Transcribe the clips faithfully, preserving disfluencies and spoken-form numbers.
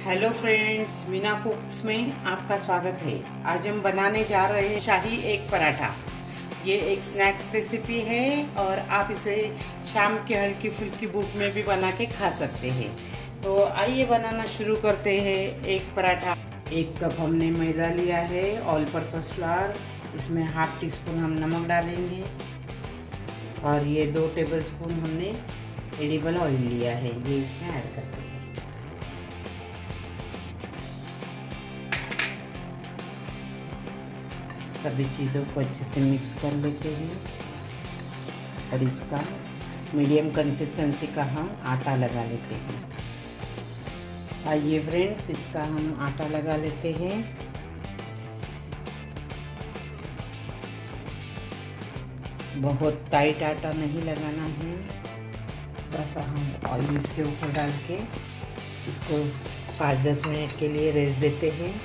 Hello friends, Meena कुक्स में आपका स्वागत है। आज हम बनाने जा रहे हैं शाही एग पराठा। ये एक स्नैक्स रेसिपी है और आप इसे शाम की हल्की फुल्की भूख में भी बना के खा सकते हैं। तो आइए बनाना शुरू करते हैं एग पराठा। एक कप हमने मैदा लिया है, ऑल पर्पस फ्लावर। इसमें हाफ टी स्पून हम नमक डालेंगे और ये दो टेबलस्पून हमने एडिबल ऑयल लिया है, ये इसमें ऐड करते हैं। सभी चीज़ों को अच्छे से मिक्स कर लेते हैं और इसका मीडियम कंसिस्टेंसी का हम आटा लगा लेते हैं। आइए फ्रेंड्स, इसका हम आटा लगा लेते हैं। बहुत टाइट आटा नहीं लगाना है, थोड़ा सा हम ऑयल इसके ऊपर डाल के इसको पाँच दस मिनट के लिए रेस्ट देते हैं।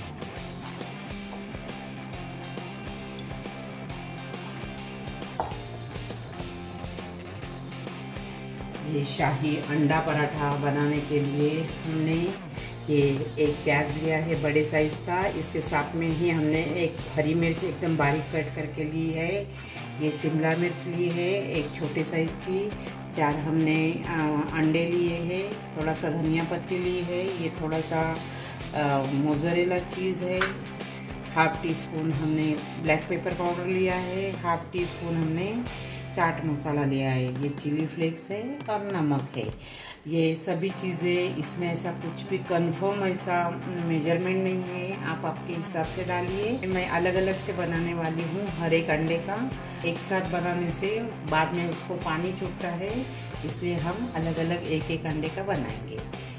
ये शाही अंडा पराठा बनाने के लिए हमने ये एक प्याज लिया है बड़े साइज़ का। इसके साथ में ही हमने एक हरी मिर्च एकदम बारीक कट करके ली है। ये शिमला मिर्च ली है एक छोटे साइज़ की। चार हमने अंडे लिए हैं। थोड़ा सा धनिया पत्ती ली है। ये थोड़ा सा मोज़रेला चीज़ है। हाफ टी स्पून हमने ब्लैक पेपर पाउडर लिया है। हाफ टी स्पून हमने चाट मसाला लिया है। ये चिली फ्लेक्स है और नमक है। ये सभी चीज़ें, इसमें ऐसा कुछ भी कंफर्म ऐसा मेजरमेंट नहीं है, आप आपके हिसाब से डालिए। मैं अलग अलग से बनाने वाली हूँ हर एक अंडे का। एक साथ बनाने से बाद में उसको पानी छूटता है, इसलिए हम अलग अलग एक एक अंडे का बनाएंगे।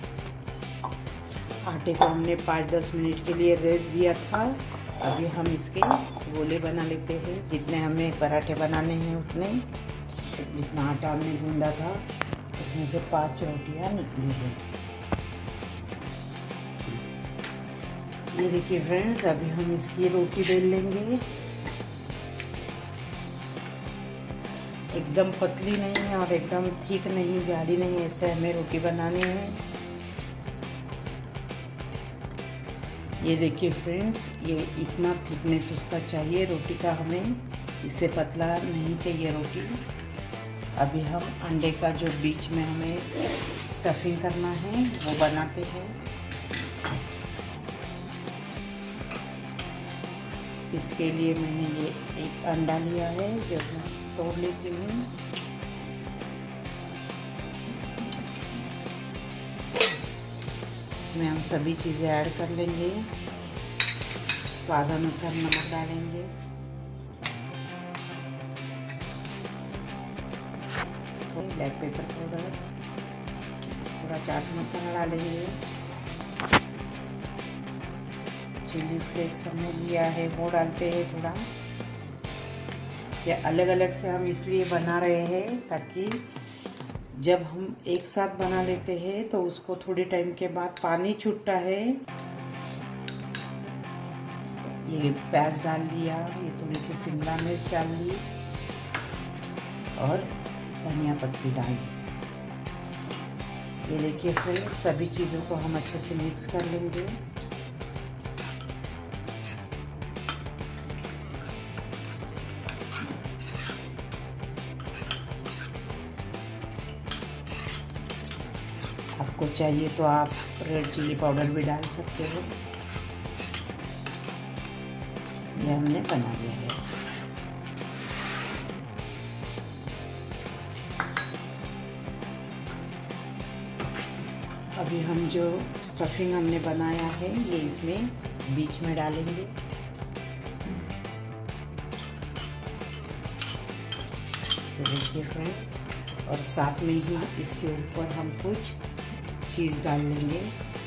आटे को हमने पाँच दस मिनट के लिए रेस्ट दिया था। अभी हम इसके गोले बना लेते हैं। जितने हमें पराठे बनाने हैं उतने, जितना आटा हमने गूंदा था उसमें से पांच रोटियां निकली हैं। ये देखिए फ्रेंड्स, अभी हम इसकी रोटी बेल लेंगे। एकदम पतली नहीं है और एकदम थिक नहीं, जाड़ी नहीं, ऐसे हमें रोटी बनानी है। ये देखिए फ्रेंड्स, ये इतना थिकनेस उसका चाहिए रोटी का, हमें इससे पतला नहीं चाहिए रोटी। अभी हम अंडे का जो बीच में हमें स्टफिंग करना है वो बनाते हैं। इसके लिए मैंने ये एक अंडा लिया है जो मैं तोड़ लेती हूँ। इसमें हम सभी चीज़ें ऐड कर लेंगे। स्वाद अनुसार नमक डालेंगे, ब्लैक पेपर पाउडर, थोड़ा चाट मसाला डालेंगे, चिली फ्लेक्स हमने लिया है वो डालते हैं थोड़ा। ये अलग अलग से हम इसलिए बना रहे हैं ताकि जब हम एक साथ बना लेते हैं तो उसको थोड़े टाइम के बाद पानी छूटता है। ये प्याज डाल लिया, ये थोड़ी सी शिमला मिर्च डाल ली और धनिया पत्ती डाल दी। ये देखिए फिर सभी चीज़ों को हम अच्छे से मिक्स कर लेंगे। आपको चाहिए तो आप रेड चिली पाउडर भी डाल सकते हो। ये हमने बना लिया है। अभी हम जो स्टफिंग हमने बनाया है ये इसमें बीच में डालेंगे। देखिए फ्रेंड्स, और साथ में ही इसके ऊपर हम कुछ चीज़ डाल लेंगे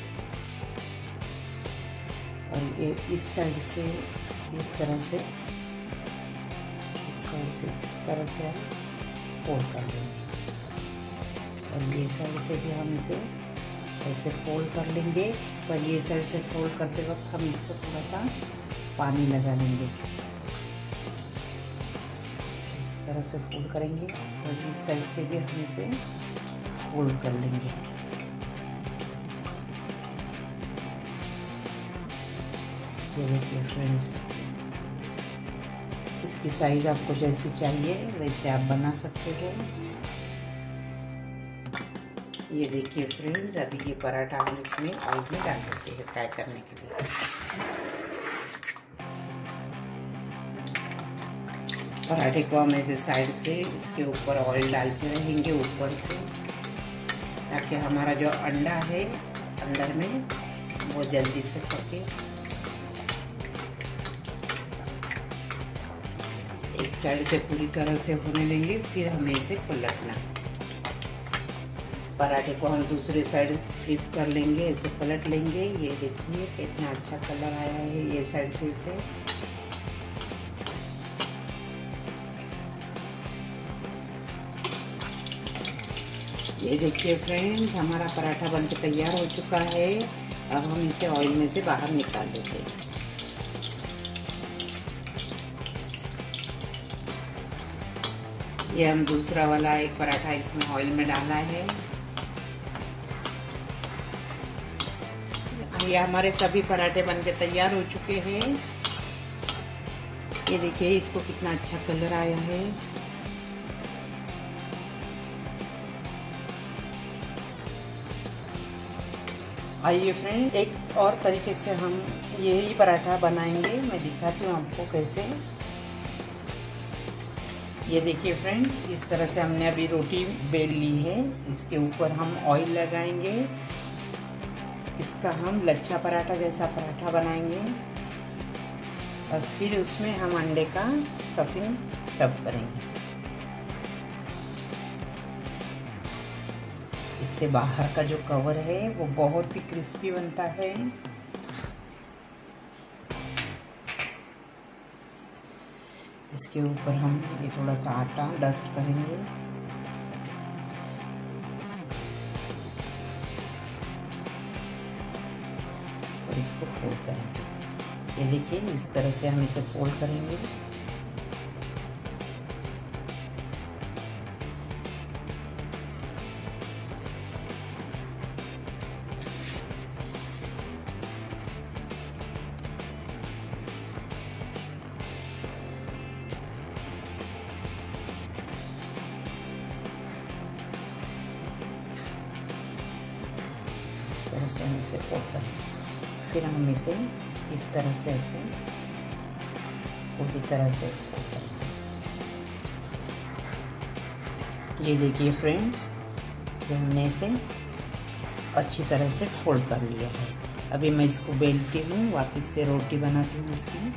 और ये इस साइड से इस तरह से, इस साइड से इस तरह से हम फोल्ड कर लेंगे और ये साइड से भी हम इसे ऐसे फोल्ड कर लेंगे। पर ये साइड से फोल्ड करते वक्त हम इसको थोड़ा सा पानी लगा लेंगे। इस तरह से फोल्ड करेंगे और इस साइड से भी हम इसे फोल्ड कर लेंगे। ये देखिए फ्रेंड्स, इसकी साइज आपको जैसी चाहिए वैसे आप बना सकते हो। ये देखिए फ्रेंड्स, अभी ये पराठा हम इसमें ऑयल में डाल देते हैं फ्राई करने के लिए। पराठे को हम ऐसे साइड से इसके ऊपर ऑयल डालते रहेंगे ऊपर से, ताकि हमारा जो अंडा है अंदर में वो जल्दी से पके। एक साइड से पूरी तरह से होने लेंगे, फिर हमें इसे पलटना है। पराठे को हम दूसरी साइड फ्लिप कर लेंगे, ऐसे पलट लेंगे। ये देखिए कितना अच्छा कलर आया है ये साइड से इसे। ये देखिए फ्रेंड्स, हमारा पराठा बनके तैयार हो चुका है। अब हम इसे ऑयल में से बाहर निकाल देते हैं। ये हम दूसरा वाला एक पराठा इसमें ऑयल में डाला है। ये हमारे सभी पराठे बनके तैयार हो चुके हैं। ये देखिए इसको कितना अच्छा कलर आया है। आइए फ्रेंड, एक और तरीके से हम यही पराठा बनाएंगे। मैं दिखाती हूँ आपको कैसे। ये देखिए फ्रेंड्स, इस तरह से हमने अभी रोटी बेल ली है। इसके ऊपर हम ऑयल लगाएंगे। इसका हम लच्छा पराठा जैसा पराठा बनाएंगे और फिर उसमें हम अंडे का स्टफिंग स्टफ करेंगे। इससे बाहर का जो कवर है वो बहुत ही क्रिस्पी बनता है। इसके ऊपर हम ये थोड़ा सा आटा डस्ट करेंगे। और इसको फोल्ड करेंगे। ये देखिए इस तरह से हम इसे फोल्ड करेंगे। इस तरह से हम इसे फोल्ड करेंगे। फिर हम इसे इस तरह से ऐसे पूरी तरह से फोल्ड करेंगे। ये देखिए फ्रेंड्स, ये हमने इसे अच्छी तरह से फोल्ड कर लिया है। अभी मैं इसको बेलती हूँ, वापस से रोटी बनाती हूँ इसकी।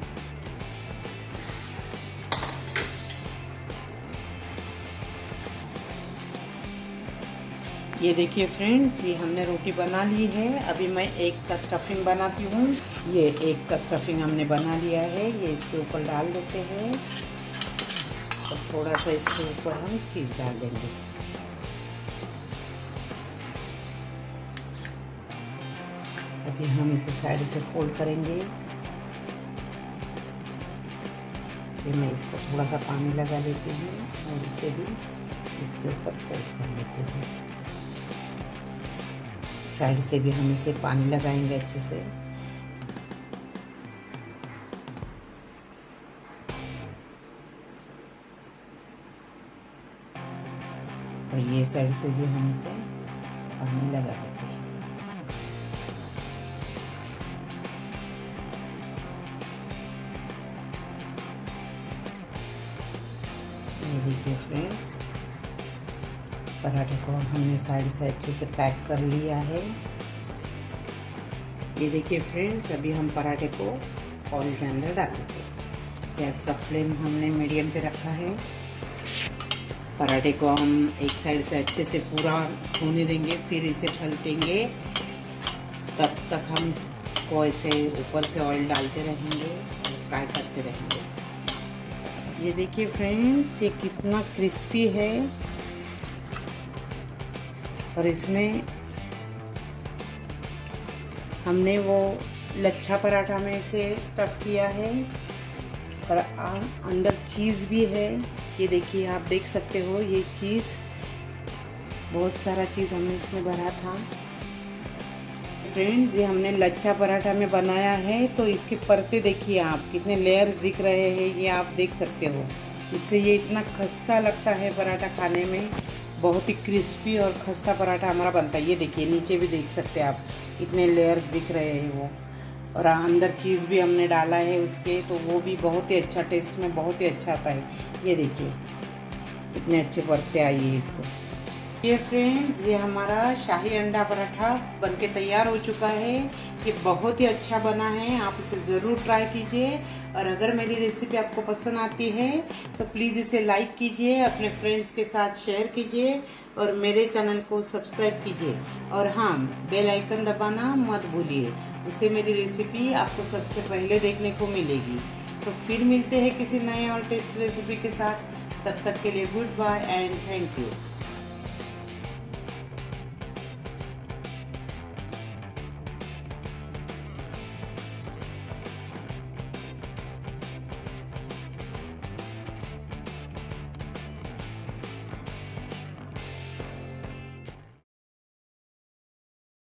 ये देखिए फ्रेंड्स, ये हमने रोटी बना ली है। अभी मैं एक का स्टफिंग बनाती हूँ। ये एक का स्टफिंग हमने बना लिया है। ये इसके ऊपर डाल देते हैं और थोड़ा सा इसके ऊपर हम चीज़ डाल देंगे। अभी हम इसे साइड से फोल्ड करेंगे। फिर मैं इसको थोड़ा सा पानी लगा लेती हूँ और इसे भी इसके ऊपर फोल्ड कर लेती हूँ। साइड से भी हम इसे पानी लगाएंगे अच्छे से। और ये साइड से भी हम इसे पानी लगा देते हैं। ये देखिए फ्रेंड्स, पराठे को हमने साइड से अच्छे से पैक कर लिया है। ये देखिए फ्रेंड्स, अभी हम पराठे को ऑयल के अंदर डाल देते हैं। गैस का फ्लेम हमने मीडियम पे रखा है। पराठे को हम एक साइड से अच्छे से पूरा होने देंगे, फिर इसे पलटेंगे। तब तक हम इसको ऐसे ऊपर से ऑयल डालते रहेंगे और फ्राई करते रहेंगे। ये देखिए फ्रेंड्स, ये कितना क्रिस्पी है और इसमें हमने वो लच्छा पराठा में से स्टफ़ किया है और अंदर चीज़ भी है। ये देखिए, आप देख सकते हो, ये चीज़ बहुत सारा चीज़ हमने इसमें भरा था। फ्रेंड्स, ये हमने लच्छा पराठा में बनाया है। तो इसके परते देखिए आप, कितने लेयर्स दिख रहे हैं, ये आप देख सकते हो। इससे ये इतना खस्ता लगता है पराठा खाने में, बहुत ही क्रिस्पी और खस्ता पराठा हमारा बनता है। ये देखिए नीचे भी देख सकते हैं आप, कितने लेयर्स दिख रहे हैं वो, और अंदर चीज़ भी हमने डाला है उसके, तो वो भी बहुत ही अच्छा, टेस्ट में बहुत ही अच्छा आता है। ये देखिए कितने अच्छे परते आई है इसको। ये फ्रेंड्स, ये हमारा शाही अंडा पराठा बनके तैयार हो चुका है। ये बहुत ही अच्छा बना है, आप इसे ज़रूर ट्राई कीजिए। और अगर मेरी रेसिपी आपको पसंद आती है तो प्लीज़ इसे लाइक कीजिए, अपने फ्रेंड्स के साथ शेयर कीजिए और मेरे चैनल को सब्सक्राइब कीजिए। और हाँ, बेल आइकन दबाना मत भूलिए, उससे मेरी रेसिपी आपको सबसे पहले देखने को मिलेगी। तो फिर मिलते हैं किसी नए और टेस्ट रेसिपी के साथ। तब तक के लिए goodbye and thank you.